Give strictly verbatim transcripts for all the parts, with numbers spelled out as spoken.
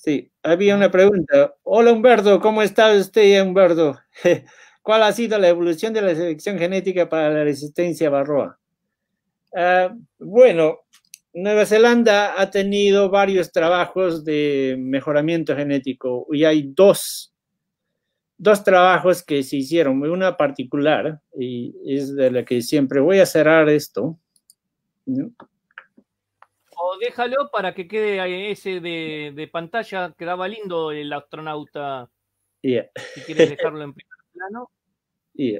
Sí, había Ajá. una pregunta. Hola Humberto, ¿cómo está usted, Humberto? ¿Cuál ha sido la evolución de la selección genética para la resistencia a Varroa? Uh, bueno, Nueva Zelanda ha tenido varios trabajos de mejoramiento genético y hay dos, dos trabajos que se hicieron, una particular, y es de la que siempre voy a cerrar esto, ¿no? O déjalo para que quede ese de, de pantalla, quedaba lindo el astronauta. Yeah. Si quieres dejarlo en primer plano. Yeah.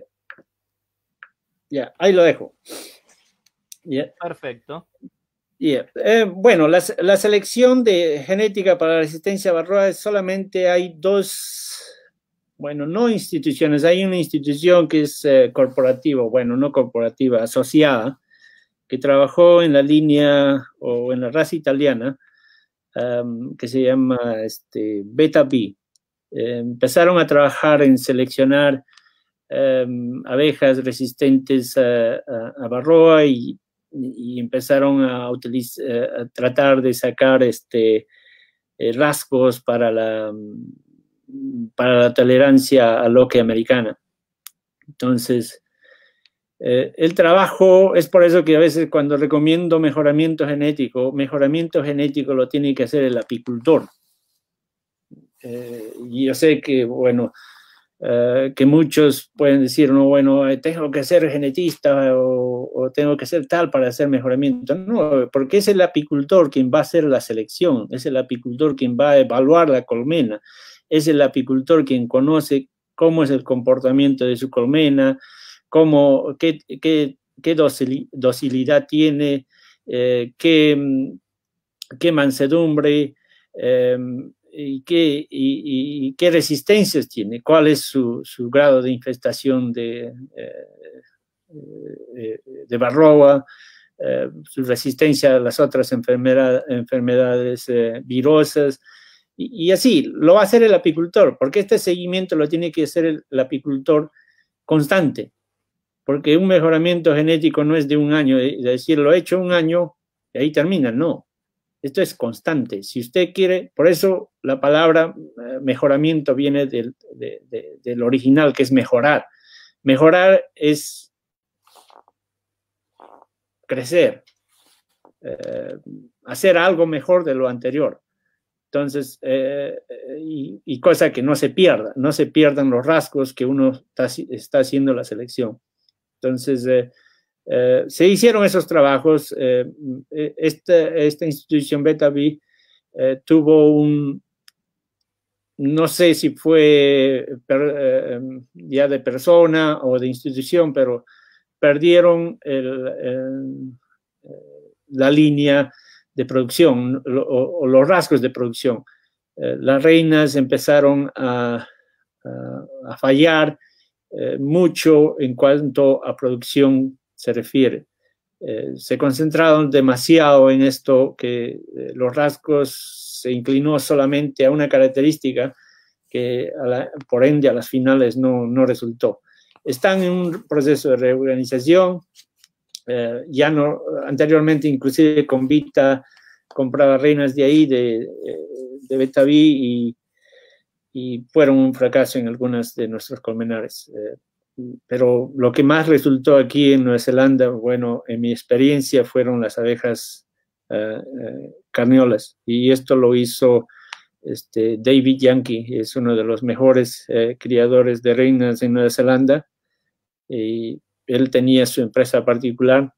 Yeah. Ahí lo dejo. Yeah. Perfecto. Yeah. Eh, bueno, la, la, selección de genética para la resistencia a Varroa solamente hay dos, bueno, no instituciones, hay una institución que es eh, corporativa, bueno, no corporativa, asociada, que trabajó en la línea o en la raza italiana, um, que se llama este, Beta B. Eh, empezaron a trabajar en seleccionar um, abejas resistentes a, a, a Varroa y, y, empezaron a, utilizar, a tratar de sacar este, eh, rasgos para la, para la tolerancia al loque americana. Entonces, Eh, el trabajo, es por eso que a veces cuando recomiendo mejoramiento genético, mejoramiento genético lo tiene que hacer el apicultor. Eh, y yo sé que, bueno, eh, que muchos pueden decir, no, bueno, tengo que ser genetista o, o tengo que ser tal para hacer mejoramiento. No, porque es el apicultor quien va a hacer la selección, es el apicultor quien va a evaluar la colmena, es el apicultor quien conoce cómo es el comportamiento de su colmena, cómo, qué, qué, qué docilidad tiene, eh, qué, qué mansedumbre eh, y, qué, y, y, qué resistencias tiene, cuál es su, su grado de infestación de, eh, de Varroa, eh, su resistencia a las otras enfermedad, enfermedades eh, virosas. Y, y así, lo va a hacer el apicultor, porque este seguimiento lo tiene que hacer el, el apicultor constante, porque un mejoramiento genético no es de un año, es decir, lo he hecho un año y ahí termina, no. Esto es constante. Si usted quiere, por eso la palabra eh, mejoramiento viene del, de, de, del original, que es mejorar. Mejorar es crecer, eh, hacer algo mejor de lo anterior. Entonces, eh, y, y cosa que no se pierda, no se pierdan los rasgos que uno está, está haciendo la selección. Entonces, eh, eh, se hicieron esos trabajos. Eh, esta, esta institución Beta B eh, tuvo un, no sé si fue per, eh, ya de persona o de institución, pero perdieron el, el, la línea de producción o, o, los rasgos de producción. Eh, las reinas empezaron a, a, a fallar eh, mucho en cuanto a producción se refiere. Eh, se concentraron demasiado en esto que eh, los rasgos se inclinó solamente a una característica que a la, por ende a las finales no, no resultó. Están en un proceso de reorganización. Eh, ya no, anteriormente inclusive Convita compraba reinas de ahí, de, de Betaví, y, y fueron un fracaso en algunas de nuestros colmenares. Eh, pero lo que más resultó aquí en Nueva Zelanda, bueno, en mi experiencia, fueron las abejas uh, uh, carniolas, y esto lo hizo este, David Yankee, es uno de los mejores eh, criadores de reinas en Nueva Zelanda, y él tenía su empresa particular.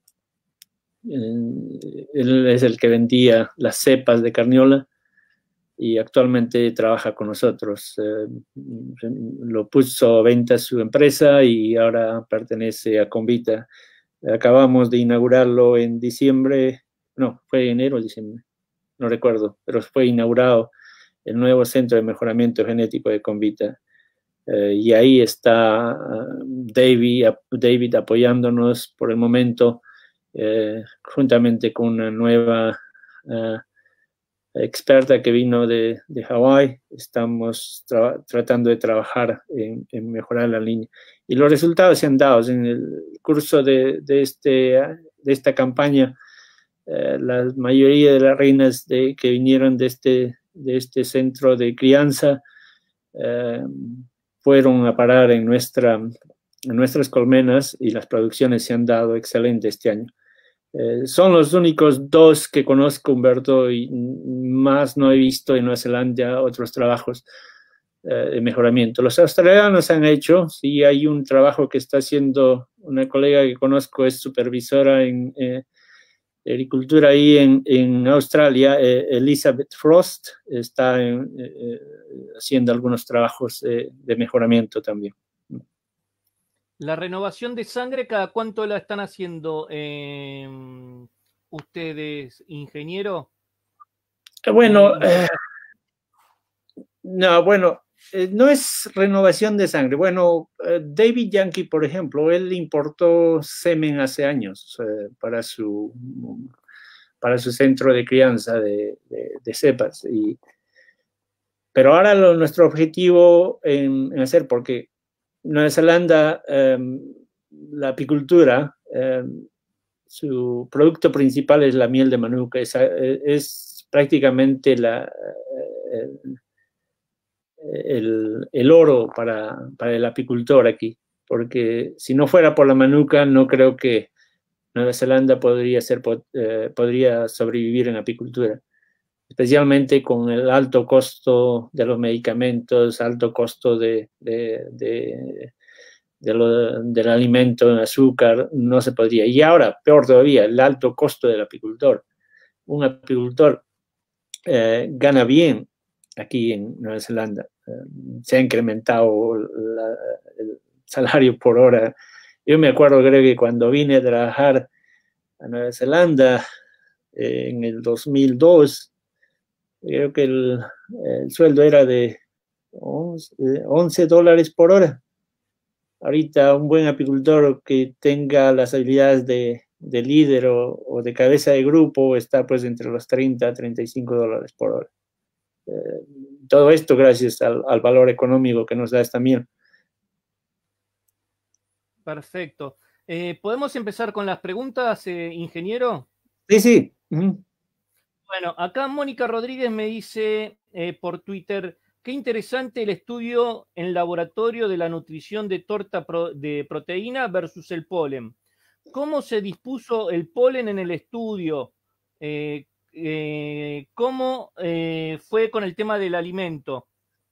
Eh, él es el que vendía las cepas de carniola y actualmente trabaja con nosotros. Eh, lo puso a venta su empresa y ahora pertenece a Convita. Acabamos de inaugurarlo en diciembre, no, fue enero o diciembre, no recuerdo, pero fue inaugurado el nuevo centro de mejoramiento genético de Convita. Eh, y ahí está uh, David, David apoyándonos por el momento, eh, juntamente con una nueva uh, experta que vino de, de Hawái. Estamos tra tratando de trabajar en, en, mejorar la línea. Y los resultados se han dado. En el curso de, de, este, de esta campaña, eh, la mayoría de las reinas de, que vinieron de este, de este centro de crianza eh, fueron a parar en, nuestra, en nuestras colmenas y las producciones se han dado excelente este año. Eh, son los únicos dos que conozco, Humberto, y más no he visto en Nueva Zelanda otros trabajos eh, de mejoramiento. Los australianos han hecho, sí hay un trabajo que está haciendo una colega que conozco, es supervisora en eh, agricultura ahí en, en Australia, eh, Elizabeth Frost, está en, eh, haciendo algunos trabajos eh, de mejoramiento también. La renovación de sangre, ¿cada cuánto la están haciendo eh, ustedes, ingeniero? Bueno, eh, no, bueno, eh, no es renovación de sangre. Bueno, eh, David Yankee, por ejemplo, él importó semen hace años eh, para su para su centro de crianza de, de, de cepas. Y, pero ahora lo, nuestro objetivo en, en hacer, porque Nueva Zelanda, eh, la apicultura, eh, su producto principal es la miel de manuka, es, es prácticamente la, el, el, el oro para, para el apicultor aquí, porque si no fuera por la manuka, no creo que Nueva Zelanda podría, ser, eh, podría sobrevivir en apicultura, especialmente con el alto costo de los medicamentos, alto costo de, de, de, de lo, del alimento, el azúcar, no se podría. Y ahora, peor todavía, el alto costo del apicultor. Un apicultor eh, gana bien aquí en Nueva Zelanda. Eh, se ha incrementado la, el salario por hora. Yo me acuerdo, creo que cuando vine a trabajar a Nueva Zelanda eh, en el dos mil dos, creo que el, el sueldo era de once dólares por hora. Ahorita un buen apicultor que tenga las habilidades de, de líder o, o de cabeza de grupo está pues entre los treinta a treinta y cinco dólares por hora. Eh, todo esto gracias al, al valor económico que nos da esta miel. Perfecto. Eh, ¿Podemos empezar con las preguntas, eh, ingeniero? Sí, sí. Uh-huh. Bueno, acá Mónica Rodríguez me dice eh, por Twitter, qué interesante el estudio en laboratorio de la nutrición de torta pro, de proteína versus el polen. ¿Cómo se dispuso el polen en el estudio? Eh, eh, ¿Cómo eh, fue con el tema del alimento?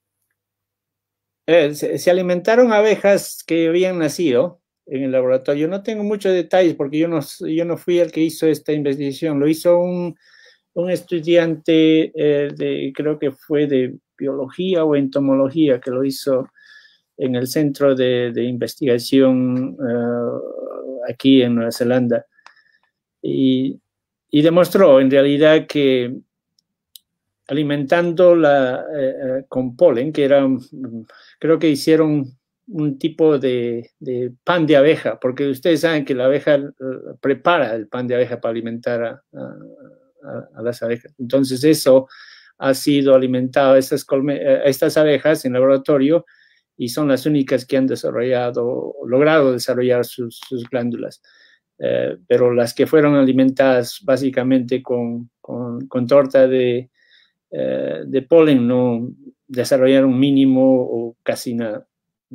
Eh, se, se alimentaron abejas que habían nacido en el laboratorio. No tengo muchos detalles porque yo no, yo no fui el que hizo esta investigación. Lo hizo un, un estudiante eh, de, creo que fue de biología o entomología, que lo hizo en el centro de, de investigación uh, aquí en Nueva Zelanda. Y, y demostró en realidad que alimentando la, eh, con polen, que era, creo que hicieron un tipo de, de pan de abeja, porque ustedes saben que la abeja uh, prepara el pan de abeja para alimentar a, a, a las abejas. Entonces eso ha sido alimentado a estas, a estas abejas en laboratorio y son las únicas que han desarrollado, logrado desarrollar sus, sus glándulas. Eh, pero las que fueron alimentadas básicamente con, con, con torta de, eh, de polen no desarrollaron mínimo o casi nada.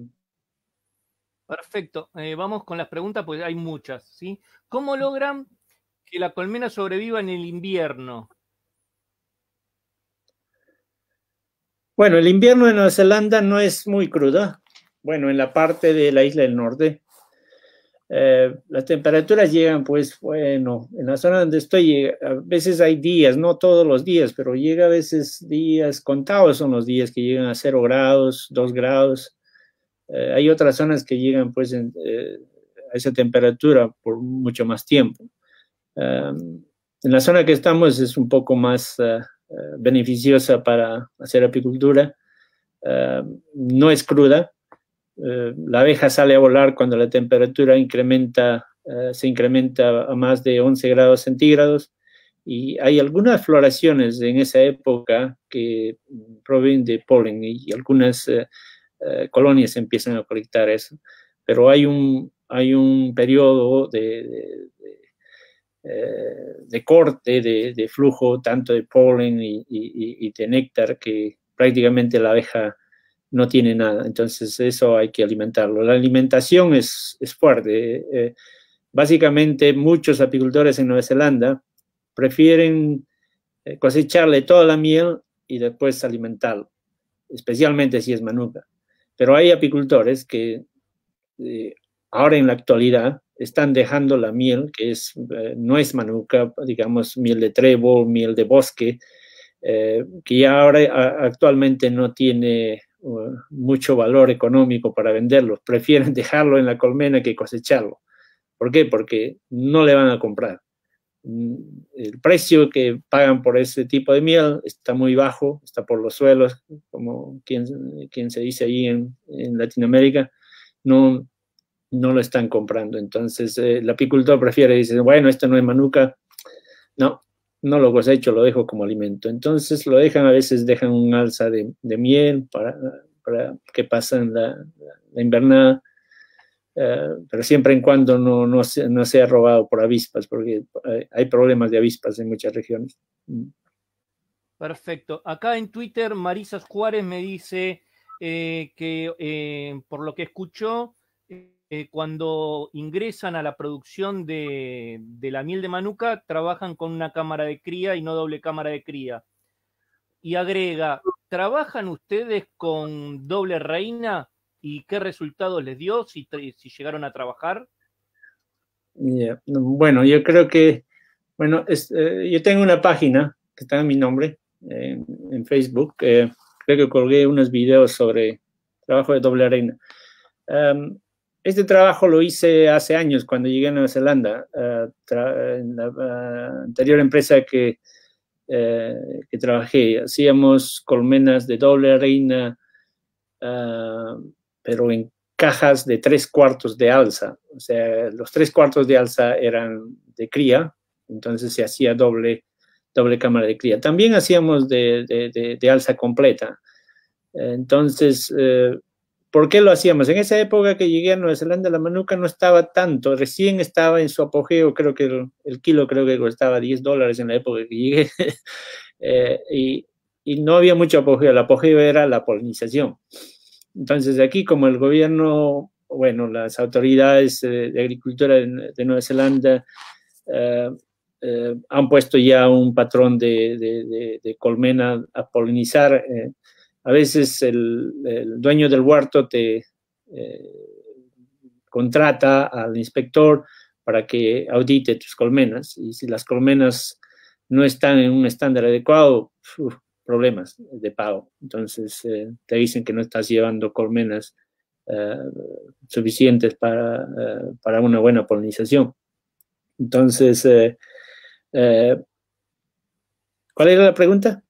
Perfecto. Eh, vamos con las preguntas, pues hay muchas, ¿sí? ¿Cómo logran que la colmena sobreviva en el invierno? Bueno, el invierno de Nueva Zelanda no es muy crudo. Bueno, en la parte de la isla del norte, eh, las temperaturas llegan, pues, bueno, en la zona donde estoy, a veces hay días, no todos los días, pero llega a veces días, contados son los días que llegan a cero grados, dos grados. Eh, hay otras zonas que llegan, pues, en, eh, a esa temperatura por mucho más tiempo. Um, en la zona que estamos es un poco más uh, uh, beneficiosa para hacer apicultura. Uh, no es cruda. Uh, la abeja sale a volar cuando la temperatura incrementa, uh, se incrementa a más de once grados centígrados. Y hay algunas floraciones en esa época que provienen de polen y algunas uh, uh, colonias empiezan a colectar eso. Pero hay un, hay un periodo de, de eh, de corte, de, de flujo, tanto de polen y, y, y de néctar, que prácticamente la abeja no tiene nada. Entonces eso hay que alimentarlo. La alimentación es, es fuerte. Eh, básicamente muchos apicultores en Nueva Zelanda prefieren cosecharle toda la miel y después alimentarlo, especialmente si es manuka. Pero hay apicultores que eh, ahora en la actualidad están dejando la miel, que es, eh, no es manuka, digamos miel de trébol, miel de bosque, eh, que ya ahora a, actualmente no tiene uh, mucho valor económico para venderlo. Prefieren dejarlo en la colmena que cosecharlo. ¿Por qué? Porque no le van a comprar. El precio que pagan por ese tipo de miel está muy bajo, está por los suelos, como quien, quien se dice ahí en, en Latinoamérica, no, no lo están comprando. Entonces eh, el apicultor prefiere, dice, bueno, esto no es manuka, no, no lo cosecho, lo dejo como alimento. Entonces lo dejan, a veces dejan un alza de, de miel para, para que pasen la, la invernada. Uh, pero siempre en cuando no, no, se, no sea robado por avispas, porque hay, hay problemas de avispas en muchas regiones. Perfecto. Acá en Twitter, Marisa Juárez me dice eh, que eh, por lo que escuchó, eh, cuando ingresan a la producción de, de la miel de manuka, trabajan con una cámara de cría y no doble cámara de cría. Y agrega, ¿trabajan ustedes con doble reina? ¿Y qué resultados les dio si, si llegaron a trabajar? Yeah. Bueno, yo creo que, bueno, es, eh, yo tengo una página que está en mi nombre, eh, en Facebook, eh, creo que colgué unos videos sobre trabajo de doble reina. Um, este trabajo lo hice hace años cuando llegué a Nueva Zelanda, uh, en la uh, anterior empresa que, uh, que trabajé. Hacíamos colmenas de doble reina, uh, pero en cajas de tres cuartos de alza. O sea, los tres cuartos de alza eran de cría, entonces se hacía doble, doble cámara de cría. También hacíamos de, de, de, de alza completa. Entonces, eh, ¿por qué lo hacíamos? En esa época que llegué a Nueva Zelanda, la manuka no estaba tanto, recién estaba en su apogeo, creo que el, el kilo creo que costaba diez dólares en la época que llegué, eh, y, y no había mucho apogeo, el apogeo era la polinización. Entonces, aquí como el gobierno, bueno, las autoridades eh, de agricultura de, de Nueva Zelanda eh, eh, han puesto ya un patrón de, de, de, de colmena a polinizar. Eh, a veces el, el, dueño del huerto te eh, contrata al inspector para que audite tus colmenas, y si las colmenas no están en un estándar adecuado, uf, problemas de pago. Entonces eh, te dicen que no estás llevando colmenas eh, suficientes para, eh, para una buena polinización. Entonces, eh, eh, ¿cuál era la pregunta?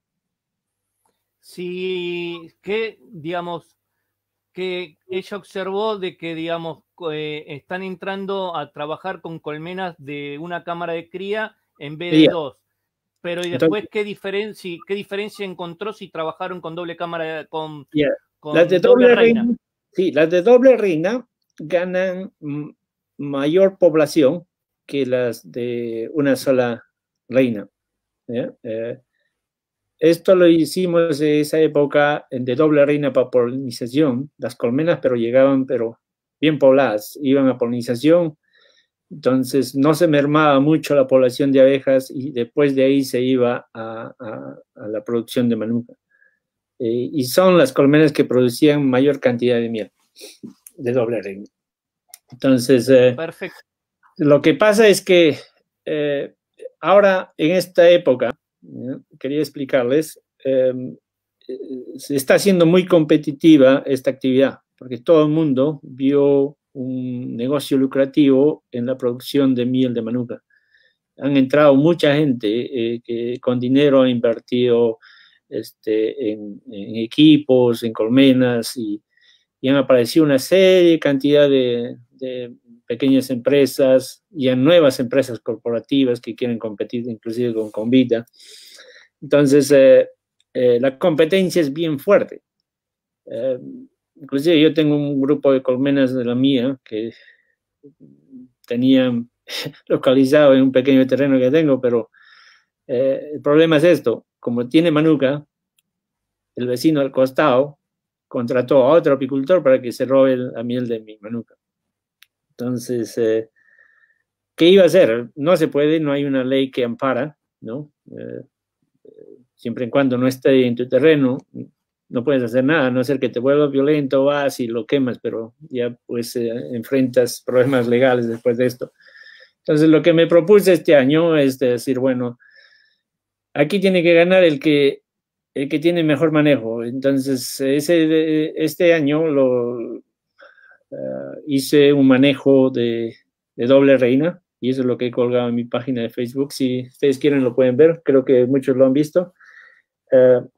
Sí, que, digamos, que ella observó de que, digamos, eh, están entrando a trabajar con colmenas de una cámara de cría en vez de yeah. dos. Pero y después, Entonces, ¿qué, diferencia, ¿qué diferencia encontró si trabajaron con doble cámara, con, yeah. con las de doble, doble reina? reina? Sí, las de doble reina ganan mayor población que las de una sola reina. ¿eh? Eh, esto lo hicimos en esa época de doble reina para polinización. Las colmenas, pero llegaban, pero bien pobladas, iban a polinización. Entonces no se mermaba mucho la población de abejas y después de ahí se iba a, a, a la producción de manuka. Eh, y son las colmenas que producían mayor cantidad de miel de doble reina. Entonces, eh, Perfecto. Lo que pasa es que eh, ahora, en esta época, ¿no? quería explicarles, eh, se está haciendo muy competitiva esta actividad, porque todo el mundo vio un negocio lucrativo en la producción de miel de manuka. Han entrado mucha gente eh, que con dinero ha invertido este, en, en equipos, en colmenas, y, y han aparecido una serie, cantidad de, de pequeñas empresas y en nuevas empresas corporativas que quieren competir inclusive con Convita. Entonces, eh, eh, la competencia es bien fuerte. Eh, inclusive yo tengo un grupo de colmenas de la mía que tenían localizado en un pequeño terreno que tengo, pero eh, el problema es esto, como tiene manuka, el vecino al costado contrató a otro apicultor para que se robe la miel de mi manuka. Entonces, eh, ¿qué iba a hacer? No se puede, no hay una ley que ampara, ¿no? Eh, siempre y cuando no esté en tu terreno, no puedes hacer nada, a no ser que te vuelvas violento, vas y lo quemas, pero ya pues eh, enfrentas problemas legales después de esto. Entonces, lo que me propuse este año es decir, bueno, aquí tiene que ganar el que, el que tiene mejor manejo. Entonces, ese, este año lo, uh, hice un manejo de, de doble reina, y eso es lo que he colgado en mi página de Facebook. Si ustedes quieren lo pueden ver, creo que muchos lo han visto. Uh,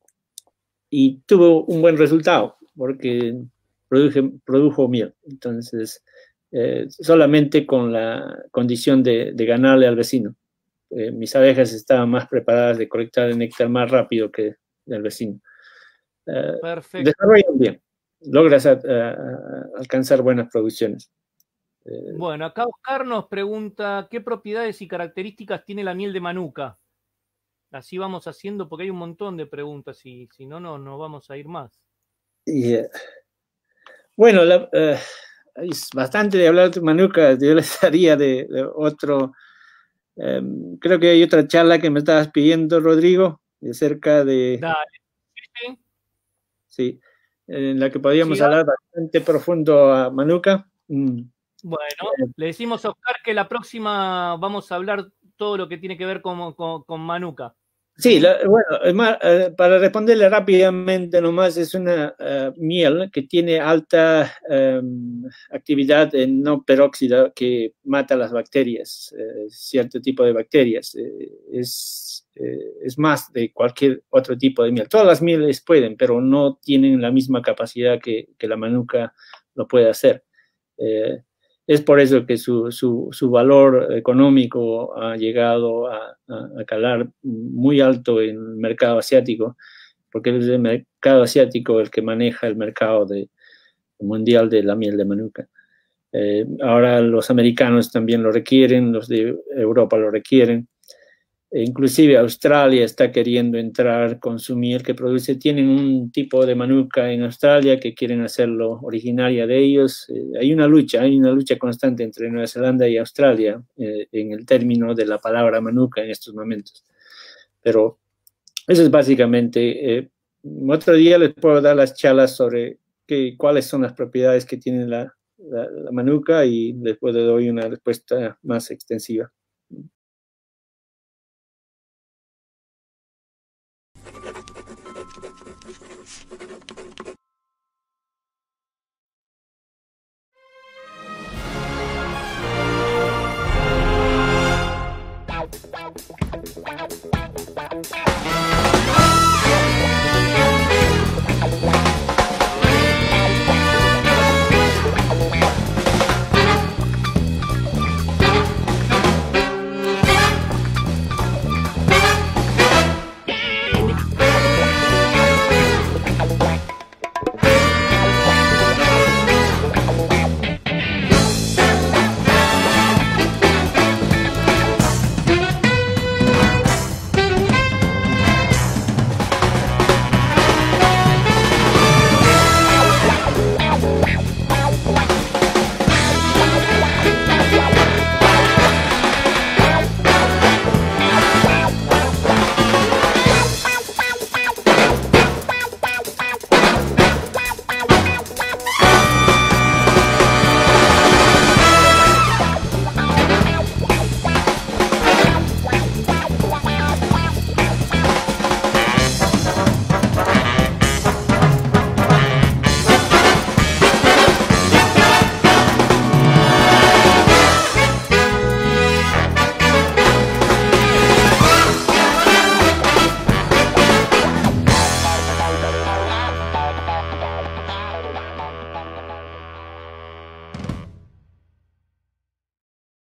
y tuvo un buen resultado, porque produje, produjo miel. Entonces, eh, solamente con la condición de, de ganarle al vecino. Eh, mis abejas estaban más preparadas de colectar el néctar más rápido que el vecino. Eh, Perfecto. Desarrollan bien, logras a, a, alcanzar buenas producciones. Eh, bueno, acá Oscar nos pregunta, ¿qué propiedades y características tiene la miel de manuka? Así vamos haciendo, porque hay un montón de preguntas y si no, no, no vamos a ir más. Yeah. Bueno, la, uh, es bastante de hablar de manuka, yo les daría de, de otro, um, creo que hay otra charla que me estabas pidiendo, Rodrigo, de cerca de... Dale. Sí, sí, en la que podríamos sí, hablar bastante profundo a manuka. Mm. Bueno, eh, le decimos a Oscar que la próxima vamos a hablar todo lo que tiene que ver con, con, con manuka. Sí, la, bueno, es más, eh, para responderle rápidamente nomás, es una uh, miel que tiene alta um, actividad en no peróxida que mata las bacterias, eh, cierto tipo de bacterias. Eh, es, eh, es más de cualquier otro tipo de miel. Todas las mieles pueden, pero no tienen la misma capacidad que, que la manuka lo puede hacer. Eh, Es por eso que su, su, su valor económico ha llegado a, a, a calar muy alto en el mercado asiático, porque es el mercado asiático el que maneja el mercado de, mundial de la miel de manuka. Eh, ahora los americanos también lo requieren, los de Europa lo requieren. E inclusive Australia está queriendo entrar con su miel que produce. Tienen un tipo de manuka en Australia que quieren hacerlo originaria de ellos. Eh, hay una lucha, hay una lucha constante entre Nueva Zelanda y Australia eh, en el término de la palabra manuka en estos momentos. Pero eso es básicamente. Eh, otro día les puedo dar las charlas sobre qué, cuáles son las propiedades que tiene la, la, la manuka y después les doy una respuesta más extensiva.